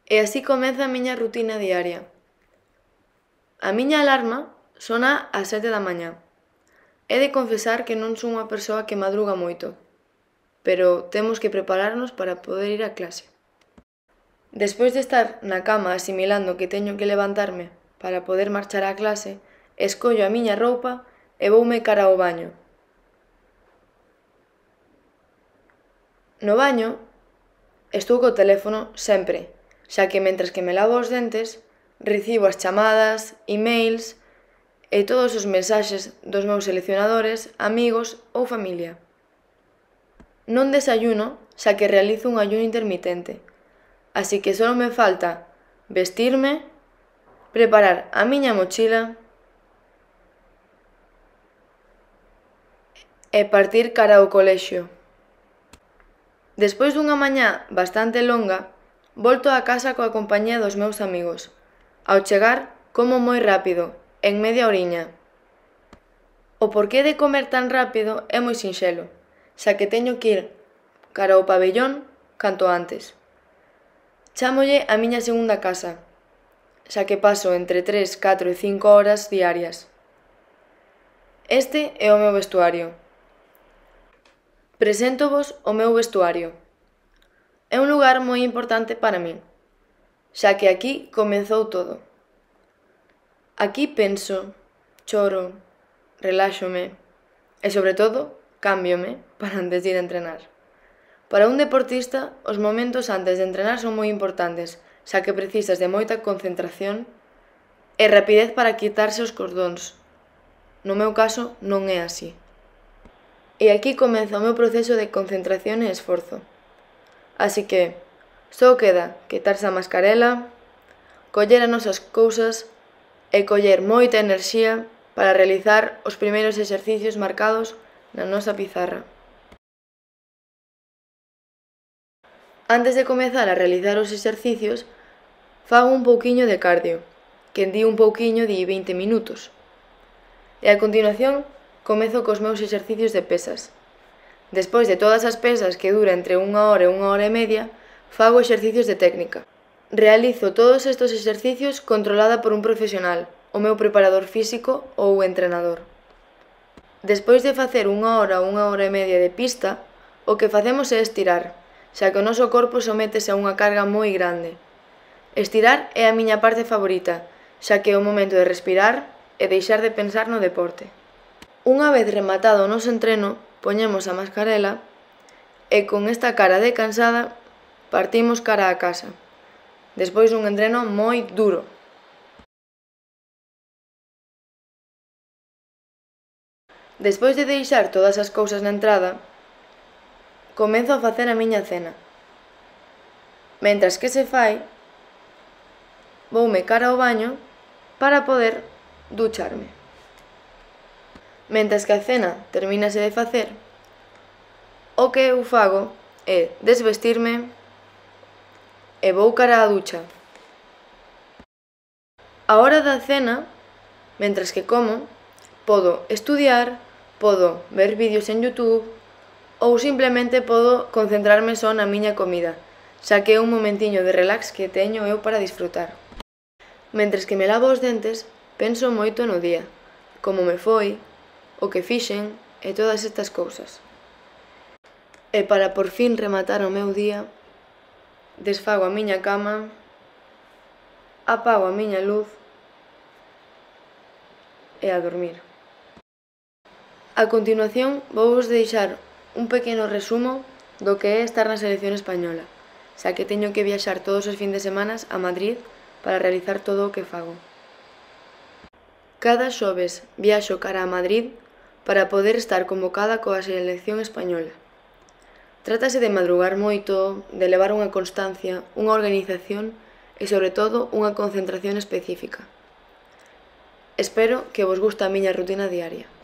E así comeza a miña rutina diaria. A miña alarma sona ás 7 da mañá. He de confesar que non son unha persoa que madruga moito, pero temos que prepararnos para poder ir á clase. Despois de estar na cama asimilando que teño que levantarme para poder marchar á clase, escollo a miña roupa e voume cara ao baño. No baño estou co teléfono sempre, xa que mentres que me lavo os dentes recibo as chamadas, emails e todos os mensaxes dos meus seleccionadores, amigos ou familia. Non desayuno, xa que realizo un ayuno intermitente, así que só me falta vestirme, preparar a miña mochila e partir cara ao colexio. Despois dunha mañá bastante longa, volto á casa coa compañía dos meus amigos. Ao chegar, como moi rápido, en media horiña. O porqué de comer tan rápido é moi sinxelo, xa que teño que ir cara ao pabellón canto antes. Chámolle a miña segunda casa, xa que paso entre 3, 4 e 5 horas diarias. Este é o meu vestuario. Preséntovos o meu vestuario. É un lugar moi importante para min, xa que aquí comezou todo. Aquí penso, choro, reláxome e, sobre todo, cámbiome para antes de ir a entrenar. Para un deportista, os momentos antes de entrenar son moi importantes, xa que precisas de moita concentración e rapidez para quitarse os cordóns. No meu caso, non é así. E aquí comeza o meu proceso de concentración e esforzo. Así que só queda quitarse a mascarela, coller as nosas cousas e coller moita enerxía para realizar os primeiros exercicios marcados na nosa pizarra. Antes de comezar a realizar os exercicios, fago un pouquiño de cardio, que di un pouquiño di 20 minutos. E a continuación, comezo cos meus exercicios de pesas. Despois de todas as pesas que dura entre 1 hora e 1 hora e media, fago exercicios de técnica. Realizo todos estes exercicios controlada por un profesional, o meu preparador físico ou entrenador. Despois de facer 1 hora ou 1 hora e media de pista, o que facemos é estirar, xa que o noso corpo sométese a unha carga moi grande. Estirar é a miña parte favorita, xa que é o momento de respirar e deixar de pensar no deporte. Unha vez rematado o noso entreno, poñemos a mascarela e con esta cara de cansada partimos cara a casa, despois dun entreno moi duro. Despois de deixar todas as cousas na entrada, comezo a facer a miña cena. Mentras que se fai, voume cara ao baño para poder ducharme. Mentras que a cena termínase de facer, o que eu fago é desvestirme e vou cara á ducha. A hora da cena, mentras que como, podo estudiar, podo ver vídeos en YouTube ou simplemente podo concentrarme só na miña comida, xa que é un momentiño de relax que teño eu para disfrutar. Mentres que me lavo os dentes, penso moito no día, como me foi, o que fixen e todas estas cousas. E para por fin rematar o meu día, desfago a miña cama, apago a miña luz e a dormir. A continuación, vouvos deixar un pequeno resumo do que é estar na selección española, xa que teño que viaxar todos os fins de semana a Madrid para realizar todo o que fago. Cada xoves viaxo cara a Madrid para poder estar convocada coa selección española. Trátase de madrugar moito, de levar unha constancia, unha organización e, sobre todo, unha concentración específica. Espero que vos guste a miña rutina diaria.